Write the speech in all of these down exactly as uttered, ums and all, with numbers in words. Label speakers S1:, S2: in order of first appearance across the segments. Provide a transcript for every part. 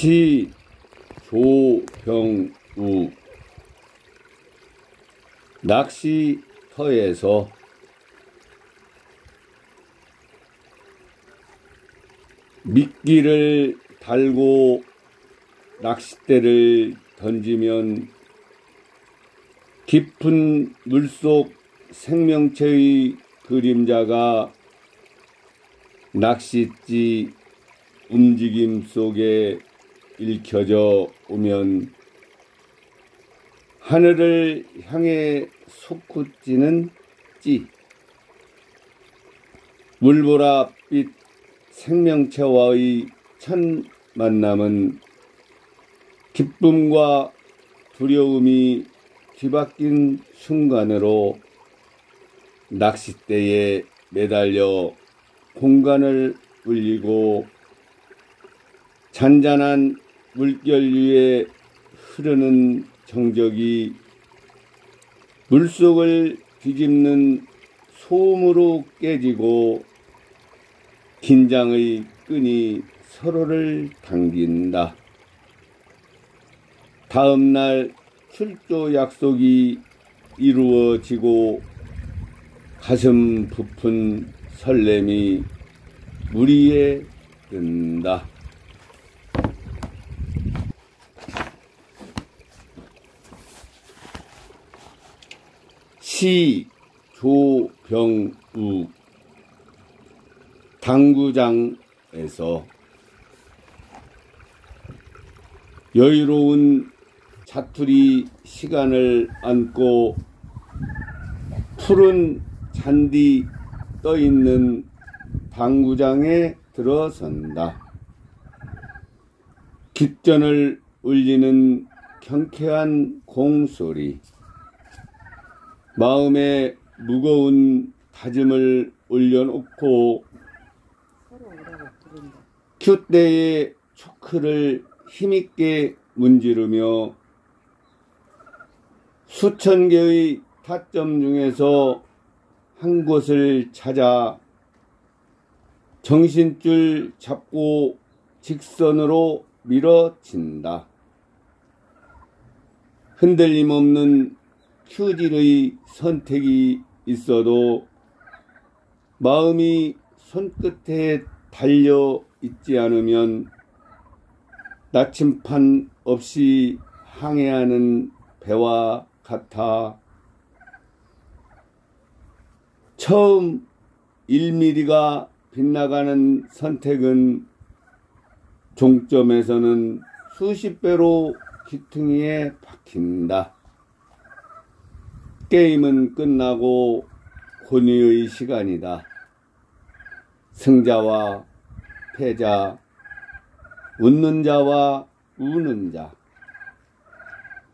S1: 시 조병우. 낚시터에서 미끼를 달고 낚싯대를 던지면 깊은 물속 생명체의 그림자가 낚싯지 움직임 속에 읽혀져 오면 하늘을 향해 솟구치는 찌, 물보라빛 생명체와의 첫 만남은 기쁨과 두려움이 뒤바뀐 순간으로 낚싯대에 매달려 공간을 울리고 잔잔한 물결 위에 흐르는 정적이 물속을 뒤집는 소음으로 깨지고 긴장의 끈이 서로를 당긴다. 다음날 출조 약속이 이루어지고 가슴 부푼 설렘이 물 위에 뜬다. 시 조병우. 당구장에서 여유로운 자투리 시간을 안고 푸른 잔디 떠있는 당구장에 들어선다. 깃전을 울리는 경쾌한 공소리, 마음에 무거운 다짐을 올려놓고 큐대의 초크를 힘있게 문지르며 수천 개의 타점 중에서 한 곳을 찾아 정신줄 잡고 직선으로 밀어친다. 흔들림 없는 큐질의 선택이 있어도 마음이 손끝에 달려 있지 않으면 나침판 없이 항해하는 배와 같아 처음 일 밀리미터가 빗나가는 선택은 종점에서는 수십 배로 귀퉁이에 박힌다. 게임은 끝나고 혼의의 시간이다. 승자와 패자, 웃는 자와 우는 자,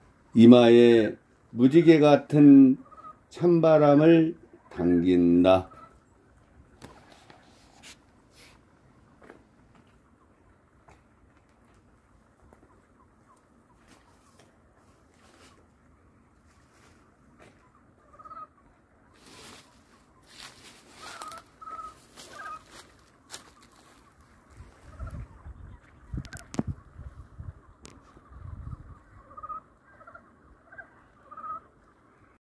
S1: 이마에 무지개 같은 찬바람을 당긴다.